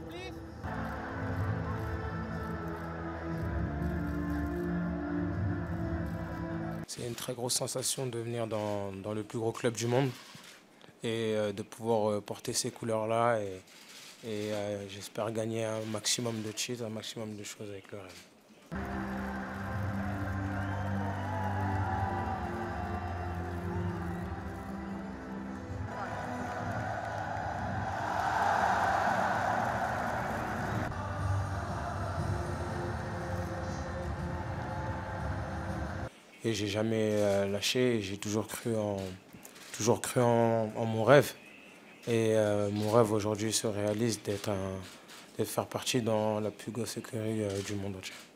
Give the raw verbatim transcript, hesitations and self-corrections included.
C'est une très grosse sensation de venir dans, dans le plus gros club du monde et euh, de pouvoir euh, porter ces couleurs-là et, et euh, j'espère gagner un maximum de titres, un maximum de choses avec le Real. Et j'ai jamais euh, lâché, j'ai toujours cru en, toujours cru en, en mon rêve. Et euh, mon rêve aujourd'hui se réalise d'être un, de faire partie dans la plus grosse écurie euh, du monde entier.